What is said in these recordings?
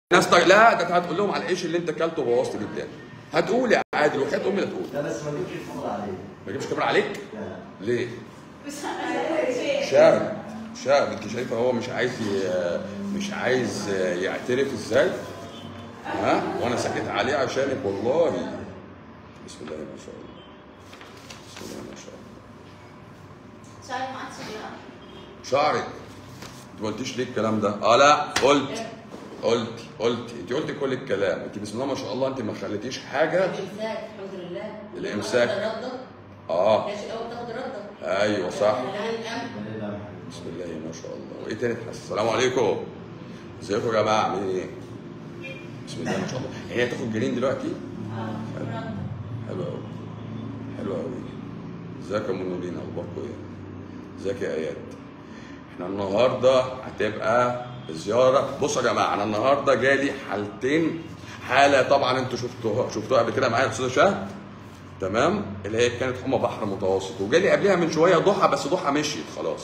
ناس لا ده هتقول لهم على العيش اللي انت اكلته وبوظت قدامي. هتقول يا عادل وحياة امي لا تقول. لا بس ما تجيبش الكاميرا عليك. ما تجيبش كاميرا عليك؟ لا. ليه؟ شاب شاب انت شايفه هو مش عايز يعترف ازاي؟ ها؟ وانا ساكت عليه عشانك والله. بسم الله ما شاء الله. بسم الله ما شاء الله. شعرك ما عادش بيقع. شعرك؟ انت ما قلتيش ليه الكلام ده؟ لا قلتي انت قلتي كل الكلام، انت بسم الله ما شاء الله انت ما خليتيش حاجه. الامساك الحمد لله. الامساك. ماشي الاول تاخد رده. ايوه صح. لا. بسم الله ما شاء الله. وايه تاني تحس؟ السلام عليكم. ازيكم يا جماعه عاملين ايه؟ بسم الله ما شاء الله. هي تاخد جنين دلوقتي؟ حلو قوي. حلو قوي. ازيك يا ام نورين اخباركم ايه؟ ازيك يا اياد؟ احنا النهارده هتبقى زياره. بصوا يا جماعه انا النهارده جالي حالتين. حاله طبعا انتوا شفتوها قبل كده معايا يا استاذه شهد. تمام؟ اللي هي كانت حمى بحر متوسط، وجالي قبلها من شويه ضحى، بس ضحى مشيت خلاص.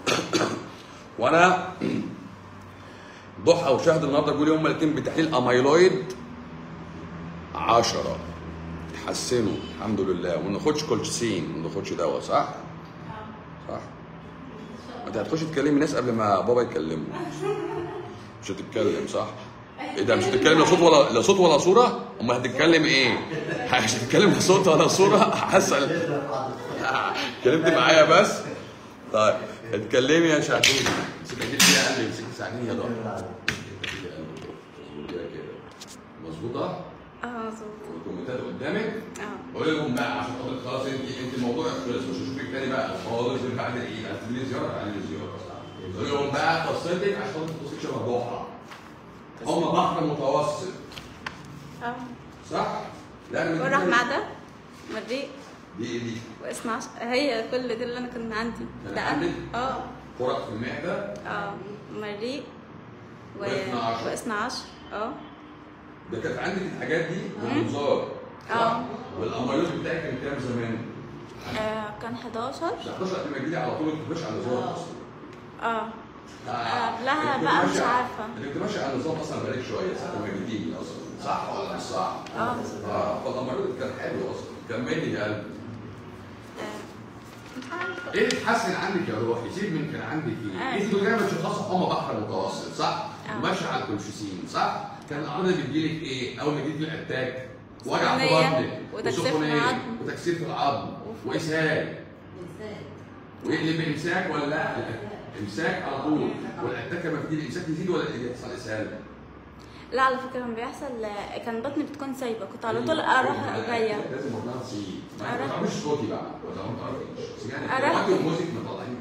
وانا ضحى وشهد النهارده جولي هما الاثنين بتحليل اميلويد 10. اتحسنوا الحمد لله، وما ناخدش كولشيسين، ما ناخدش دواء صح؟ صح؟ انت هتخشي تكلمي ناس قبل ما بابا يكلمه. مش هتتكلم صح؟ ايه ده مش هتتكلم لا صوت ولا صوره؟ امال هتتكلم ايه؟ مش هتتكلم لا صوت ولا صوره؟ هسأل. اتكلمت معايا بس؟ طيب اتكلمي يا شهدين. امسك ايدي فيها قلبي، امسك ساعديني يا ضهر. مظبوطه؟ مظبوط. والكومنتات قدامك؟ قولي لهم بقى عشان خاطر خلاص انت الموضوع خلص، مش هشوفك تاني بقى خالص بعد العيد. هتعملي زياره تعملي زياره. قولي لهم بقى قصتك عشان خاطر ما تبصيش شبه ضحى. هم بحر متوسط. صح؟ لا وراح مع ده مريء. دي ايه دي؟ و12 هي كل دي اللي انا كنت عندي. كان عندك؟ فرق في المعده؟ مريء و12 ده كانت عندك الحاجات دي بالمنظار صح؟ والاميلويد بتاعك كان كام زمان؟ كان 11. 11 قبل ما تجيلي على طول انت ماشي على النظام اصلا. قبلها بقى مش عارفه. انت كنت ماشي على النظام اصلا بقالك شويه ساعه ما جيتيلي اصلا صح ولا مش صح؟ فالاميلويد كان حلو اصلا. كملي يا قلبي. ايه اللي اتحسن عندك يا روحي؟ سيب من كان عندك ايه؟ انت دايما بتشخصوا حمى بحر متوسط صح؟ وماشيه على الكولشيسين صح؟ كان الاعراض اللي بتجيلك ايه؟ اول ما جيت الاتاك وجع في بطنك وسخونيه وتكسير في العظم واسهال. ويقلب امساك ولا لا؟ امساك على طول. والاتاك لما بتجي الامساك يزيد ولا يحصل اسهال؟ لا على فكره لما بيحصل كان بطني بتكون سايبه، كنت على طول اروح جايه. لازم بطنها تسيب. ما تعرفيش صوتي بقى ولا ما تعرفيش؟ اروح وموزك مطلعين.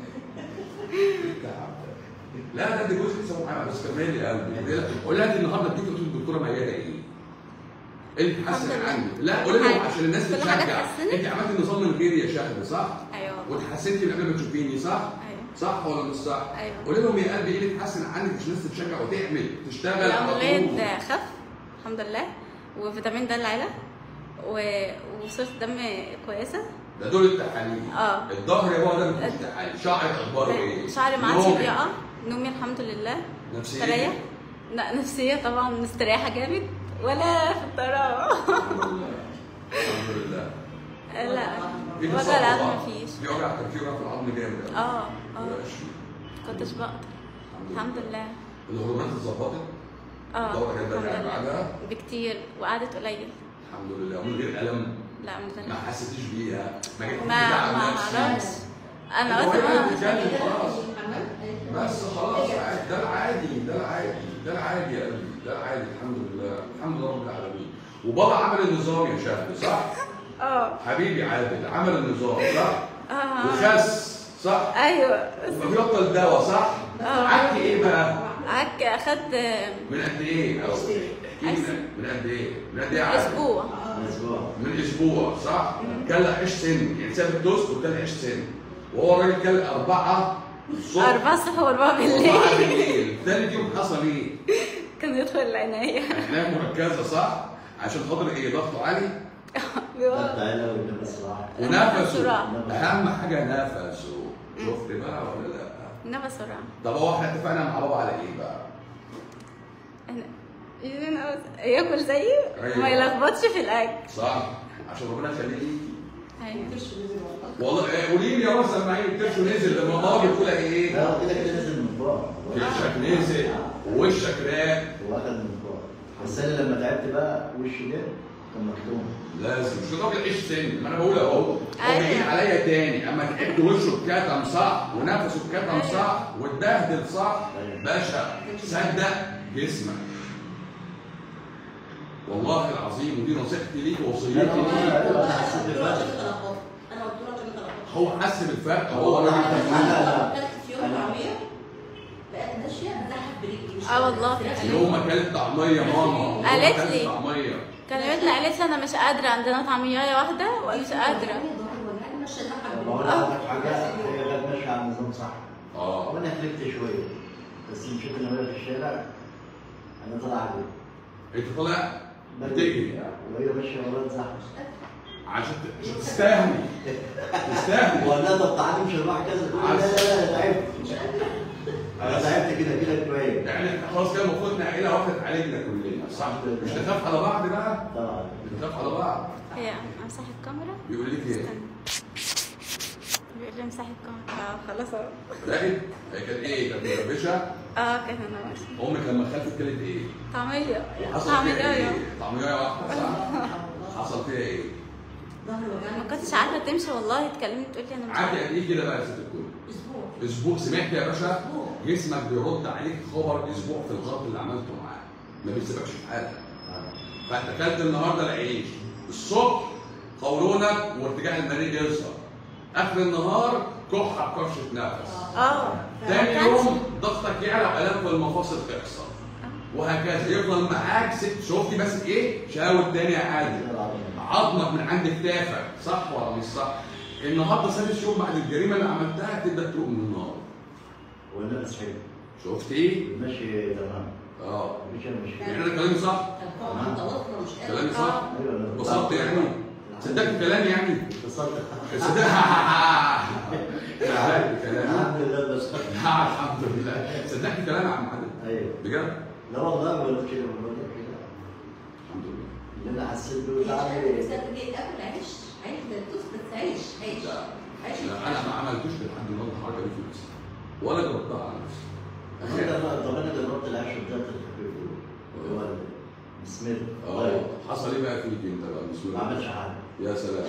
لا دي جوزك لسه معايا بس كملي يا قلبي. قول لها انت النهارده اديتي قلت الدكتوره مياده ايه؟ ايه اللي اتحسن عندك؟ لا قولي لهم عشان الناس تتشجع. انت عملتي النظام من غيري يا شهد صح؟ ايوه. واتحسنتي من قبل ما تشوفيني صح؟ ايوه. صح ولا مش صح؟ ايوه. قولي لهم يا قلبي ايه اللي اتحسن عندك عشان الناس تتشجع وتعمل تشتغل على طول. الأميلويد خف الحمد لله، وفيتامين د العلا، وصورة دم كويسه. ده دول التحاليل. الظهر يا بابا ده ما فيهوش تحاليل. شعرك اخباره ايه؟ شعري ما عادش بيقع، نومي الحمد لله. نفسيتك؟ لا نفسيه طبعا مستريحه جامد ولا في الطراوه. الحمد لله. لا وجع العظم مفيش. في وجع كان في وجع في العظم جامد. كنتش بقدر. الحمد لله. الهرمونات اتظبطت؟ الدورة كانت بدأت بعدها؟ بكتير وقعدت قليل. الحمد لله. ومن غير ألم؟ لا من غير. ما حسيتيش بيها؟ ما اعرفش. انا قلت خلاص. بس خلاص ده العادي يا قلبي، ده العادي. الحمد لله رب العالمين. وبابا عمل النظام يا شهد صح؟ حبيبي عادل عمل النظام صح؟ وخس صح؟ ايوه. وبيبطل دواء صح؟ عك ايه بقى؟ عك اخدت من قد ايه؟ من قد ايه؟ اسبوع. من اسبوع صح؟ كل عيش سن، يعني ساب التوست وكل عيش سن. وهو الراجل كل 4 الصبح 4 الصبح و4 بالليل. 4 بالليل. ثالث يوم حصل ايه؟ كان يدخل العناية. عناية مركزة صح؟ عشان خاطر ايه؟ ضغطه عالي؟ ونفسه اهم حاجة نفسه. شفت بقى ولا لا؟ نفسه راح. طب هو احنا اتفقنا مع بابا على ايه بقى؟ ياكل زيي أيوة. ما يلخبطش في الاكل. صح، عشان ربنا يخليكي. ايوه والله قولي لي يا راس سامعين الكرش نزل لما ماما بتقول ايه؟ لا هو كده كده نزل من فوق. كرشك نزل ووشك راق. هو اخد من فوق. بس انا لما تعبت بقى وشي ده كان مكتوم. لازم مش راجل عيش سن، ما انا بقول اهو. هو أيوة. بيجي عليا تاني اما تعبت وشه اتكتم صح ونفسه اتكتم صح واتبهدل صح باشا صدق جسمك. والله العظيم ودي نصيحتي ليك ووصيتي ليك. انا حسيت بالفرق. انا قلت له عشان غلط. هو حس بالفرق. هو هو اكلت في يوم طعميه بقت ماشيه بزحف برجلي. والله. يوم ما اكلت طعميه ماما قالت أكلت لي. طعميه كلمتني قالت لي انا مش قادره، عندنا طعميه واحده ومش قادره. بقول لك حاجه هي كانت ماشيه على النظام صح. اه وانا خلفت شويه بس مشيت انا وهي في الشارع انا طالع عليه. انت طالع بتجري وهي ماشيه ورايا تزحف. عشان تستاهلي تستاهلي. وقال لها طب تعالي مش هنروح كذا. لا لا لا تعبت. انا تعبت كده كده كويس. يعني احنا خلاص كده المفروض ان عيله واحده تعالجنا كلنا صح؟ مش نخاف على بعض بقى؟ طبعا. مش نخاف على بعض. هي امسح الكاميرا. بيقول لك ايه؟ استنى. بيقول لي امسحي الكاميرا. خلاص اهو. راقد؟ هي كانت ايه؟ كانت مكربشه؟ كانت انا ماشيه. امك لما خلفت كانت ايه؟ طعميه. وحصل فيها طعميه. ايه؟ طعميه واحده صح؟ حصل فيها ايه؟ ما كنتش عارفه تمشي والله، اتكلمت تقول لي انا مش قعدت عارفه. قد ايه كده بقى يا ست الكل؟ اسبوع. سمعت يا باشا؟ جسمك بيرد عليك خبر اسبوع في الغلط اللي عملته معاه. ما بيسيبكش في حالك. فانت اكلت النهارده العيش، الصبح قولونك وارتجاع المريء يظهر. اخر النهار كحه بكرشه نفس. تاني يوم ضغطك يعلى والام في المفاصل تحصل. وهكذا يفضل معاك شفتي بس ايه؟ شاور تاني يا عادل. عظمك من عند كتافك صح ولا مش صح؟ النهارده سادس يوم بعد الجريمه اللي عملتها تبدا تروق من النار. والنفس حلو. شفتي؟ ماشي تمام. مش يعني انا كلامي صح؟ كلامي صح؟ اتبسطت يعني؟ صدقت كلامي يعني؟ اتصلت. صدقت كلامي. الحمد لله بس. الحمد لله. صدقت كلامي يا عم عادل؟ ايوه. بجد؟ لا والله ما قلت كده بقول لك كده. الحمد لله. اللي انا حسيت بيه تعالي. اكل عيش عيش بس عيش عيش عيش. لا انا ما عملتوش لحد النهارده الحركه دي في نفسي ولا جربتها على نفسي. طب انا جربت العيش بتاعت الخفيف اللي هو السمير. حصل ايه بقى فيك انت بقى؟ بسم الله. ما عملش حاجه. يا سلام.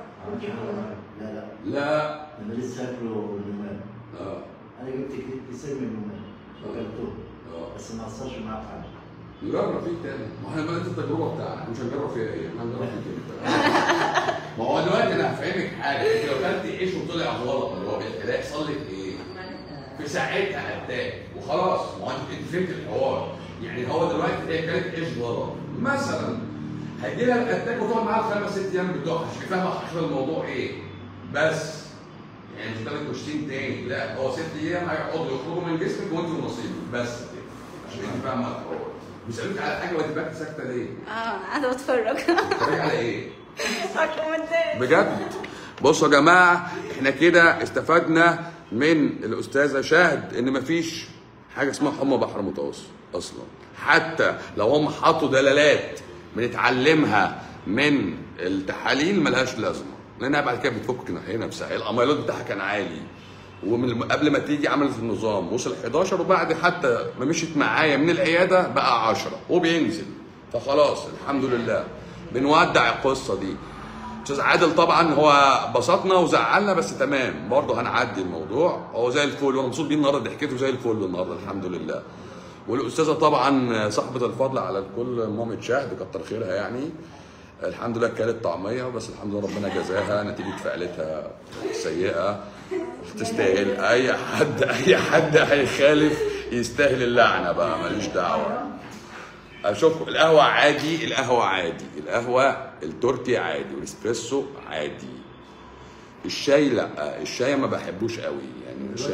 لا لا. لا. انا لسه اكله من يومين. انا جبت كيسين من يومين وكلتهم. بس ما اثرش معايا في حاجه. نجرب فيك تاني، ما احنا بقى التجربه بتاعنا مش هنجرب فيها ايه؟ احنا هنجرب فيك انت. ما هو دلوقتي انا هفهمك حاجه، انت لو كلت عيش وطلع غلط اللي هو ده يحصل لك ايه؟ في ساعتها اتاك وخلاص، ما هو انت فهمت الحوار، يعني هو دلوقتي هي كانت عيش غلط مثلا هيجي لها الاتاك وتقعد معاها الخمس ست ايام بتوعها مش فاهمه حشر الموضوع ايه؟ بس يعني مش هتعمل كشتين تاني، لا هو 6 ايام هيقعدوا يخرجوا من جسمك وانت ونصيبك بس كده عشان انت فاهمه الحوار. بيسألوك على حاجه وانت باكي ساكته ليه؟ قاعده بتفرج. بتتفرجي على ايه؟ كومنتات. بجد؟ بصوا يا جماعه احنا كده استفدنا من الاستاذه شهد ان مفيش حاجه اسمها حمى بحر متوسط اصلا، حتى لو هم حطوا دلالات بنتعلمها من التحاليل ملهاش لازمه، لانها بعد كده بتفك هنا بسهل. الاميلود بتاعها كان عالي ومن قبل ما تيجي عملت النظام وصل 11، وبعد حتى ما مشيت معايا من العياده بقى 10 وبينزل، فخلاص الحمد لله بنودع القصه دي. استاذ عادل طبعا هو بسطنا وزعلنا بس تمام برضه هنعدي الموضوع، هو زي الفل وانا مبسوط بيه النهارده، ضحكته زي الفل النهارده الحمد لله. والاستاذه طبعا صاحبه الفضل على الكل مامة شهد كتر خيرها يعني، الحمد لله كانت طعميه بس الحمد لله ربنا جزاها نتيجه فعلتها السيئه تستاهل. اي حد هيخالف يستاهل اللعنه بقى ماليش دعوه. اشوف القهوه عادي، القهوه التركي عادي والاسبريسو عادي. الشاي لا، الشاي ما بحبوش قوي يعني. الشاي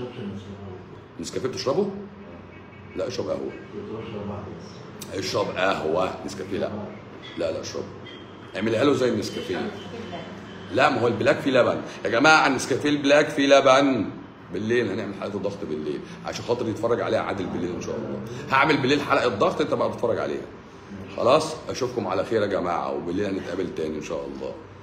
نسكافيه بتشربه؟ لا اشرب قهوه. اشرب قهوه. نسكافيه لا لا اشرب، اعملها له زي النسكافيه. لا ما هو البلاك فيه لبن يا جماعه، النسكافيه البلاك فيه لبن بالليل هنعمل حلقه الضغط بالليل عشان خاطر يتفرج عليها عادل بالليل ان شاء الله. هعمل بالليل حلقه ضغط انت بقى تتفرج عليها. خلاص اشوفكم على خير يا جماعه، وبالليل هنتقابل تاني ان شاء الله.